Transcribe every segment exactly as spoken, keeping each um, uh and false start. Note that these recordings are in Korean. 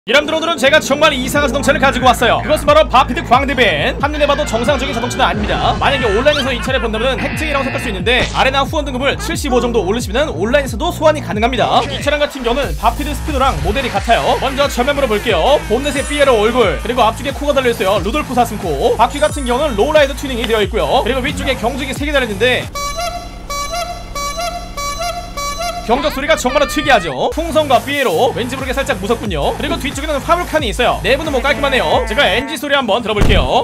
여러분들, 오늘은 제가 정말 이상한 자동차를 가지고 왔어요. 그것은 바로 바피드 광대벤. 한눈에 봐도 정상적인 자동차는 아닙니다. 만약에 온라인에서 이 차를 본다면 혜택이라고 생각할 수 있는데 아레나 후원 등급을 칠십오 정도 올리시면 온라인에서도 소환이 가능합니다. 이 차량 같은 경우는 바피드 스피드랑 모델이 같아요. 먼저 전면부로 볼게요. 본넷에 피에로 얼굴, 그리고 앞쪽에 코가 달려있어요. 루돌프 사슴코. 바퀴 같은 경우는 로우라이드 튜닝이 되어 있고요. 그리고 위쪽에 경적이 세 개 달려있는데 경적 소리가 정말 특이하죠. 풍선과 삐에로 왠지 모르게 살짝 무섭군요. 그리고 뒤쪽에는 화물칸이 있어요. 내부는 뭐 깔끔하네요. 제가 엔진 소리 한번 들어볼게요.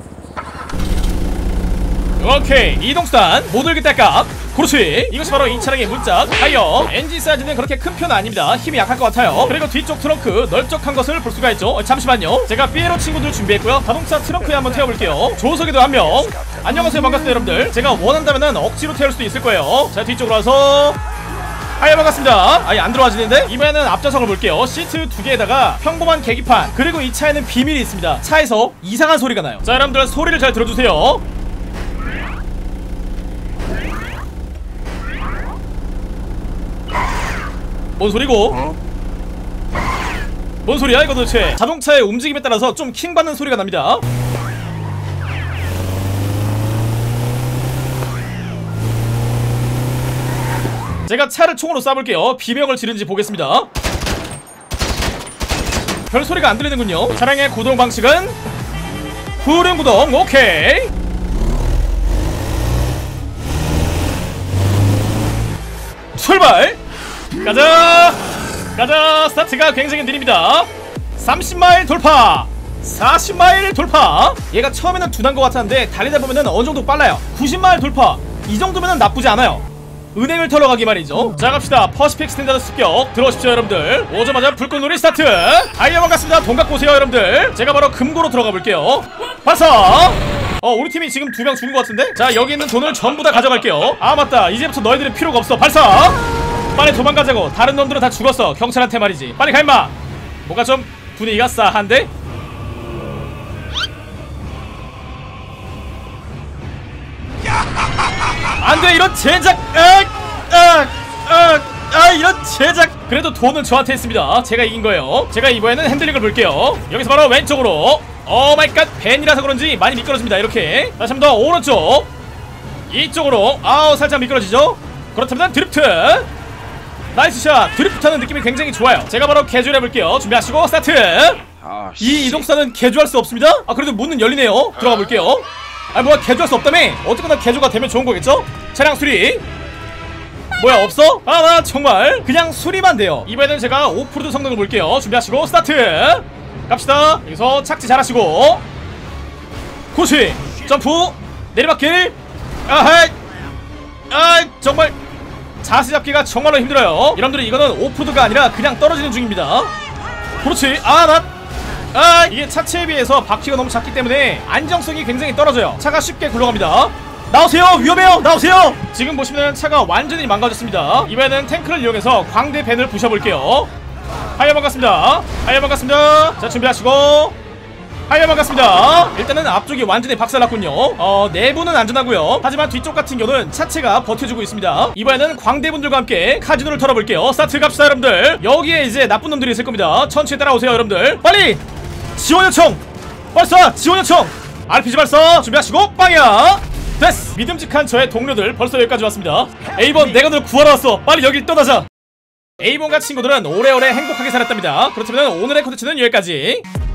오케이, 이동수단 모듈기 딸깍. 그렇지, 이것이 바로 이 차량의 문짝. 타이어 엔진 사이즈는 그렇게 큰 편은 아닙니다. 힘이 약할 것 같아요. 그리고 뒤쪽 트렁크 넓적한 것을 볼 수가 있죠. 어, 잠시만요, 제가 삐에로 친구들 준비했고요. 자동차 트렁크에 한번 태워볼게요. 조석에도 한명. 안녕하세요, 반갑습니다 여러분들. 제가 원한다면 억지로 태울 수도 있을 거예요. 자, 뒤쪽으로 와서 하이, 반갑습니다. 아예 안 들어와지는데? 이번에는 앞좌석을 볼게요. 시트 두 개에다가 평범한 계기판. 그리고 이 차에는 비밀이 있습니다. 차에서 이상한 소리가 나요. 자, 여러분들 소리를 잘 들어주세요. 뭔 소리고? 뭔 소리야 이거 도대체? 자동차의 움직임에 따라서 좀 킹받는 소리가 납니다. 제가 차를 총으로 쏴볼게요. 비명을 지르는지 보겠습니다. 별 소리가 안 들리는군요. 차량의 구동 방식은 후륜 구동. 오케이, 출발! 가자! 가자! 스타트가 굉장히 느립니다. 삼십 마일 돌파! 사십 마일 돌파! 얘가 처음에는 둔한 것 같았는데 달리다 보면은 어느정도 빨라요. 구십 마일 돌파! 이 정도면은 나쁘지 않아요. 은행을 털러 가기 말이죠. 자, 갑시다. 퍼시픽 스탠다드 습격 들어오십시오 여러분들. 오자마자 불꽃놀이 스타트. 아이야, 반갑습니다. 돈 갖고 오세요 여러분들. 제가 바로 금고로 들어가 볼게요. 발사! 어, 우리 팀이 지금 두 명 죽은 것 같은데? 자, 여기 있는 돈을 전부 다 가져갈게요. 아, 맞다, 이제부터 너희들은 필요가 없어. 발사! 빨리 도망가자고. 다른 놈들은 다 죽었어. 경찰한테 말이지. 빨리 가 임마. 뭔가 좀 분위기가 싸한데? 안돼, 이런 제작. 아, 아, 아, 아, 이런 제작. 그래도 돈은 저한테 있습니다. 제가 이긴 거예요. 제가 이번에는 핸들링을 볼게요. 여기서 바로 왼쪽으로. 오 마이 갓, 벤이라서 그런지 많이 미끄러집니다. 이렇게 다시 한번 더 오른쪽. 이쪽으로. 아우, 살짝 미끄러지죠. 그렇다면 드리프트. 나이스 샷. 드리프트 하는 느낌이 굉장히 좋아요. 제가 바로 개조를 해볼게요. 준비하시고 스타트. 이 이동수단은 개조할 수 없습니다. 아, 그래도 문은 열리네요. 들어가 볼게요. 아, 뭐야, 개조할 수 없다며? 어쨌거나 개조가 되면 좋은 거겠죠? 차량 수리. 뭐야, 없어? 아, 나 정말 그냥 수리만 돼요. 이번에는 제가 오프로드 성능을 볼게요. 준비하시고 스타트. 갑시다. 여기서 착지 잘하시고. 그렇지. 점프. 내리막길. 아하이. 아, 정말 자세 잡기가 정말로 힘들어요. 여러분들이 이거는 오프로드가 아니라 그냥 떨어지는 중입니다. 그렇지. 아, 나 아, 이게 차체에 비해서 바퀴가 너무 작기 때문에 안정성이 굉장히 떨어져요. 차가 쉽게 굴러갑니다. 나오세요! 위험해요! 나오세요! 지금 보시면 차가 완전히 망가졌습니다. 이번에는 탱크를 이용해서 광대벤을 부셔볼게요. 하이야, 반갑습니다. 하이야, 반갑습니다. 자, 준비하시고. 하이야, 반갑습니다. 일단은 앞쪽이 완전히 박살났군요. 어, 내부는 안전하고요. 하지만 뒤쪽 같은 경우는 차체가 버텨주고 있습니다. 이번에는 광대분들과 함께 카지노를 털어볼게요. 스타트 갑시다 여러분들. 여기에 이제 나쁜 놈들이 있을 겁니다. 천천히 따라오세요 여러분들. 빨리! 지원 요청! 발사! 지원 요청! 알피지 발사! 준비하시고 빵이야! 됐어! 믿음직한 저의 동료들 벌써 여기까지 왔습니다. 에이번, 내가 널 구하러 왔어. 빨리 여길 떠나자. 에이번과 친구들은 오래오래 행복하게 살았답니다. 그렇다면 오늘의 콘텐츠는 여기까지.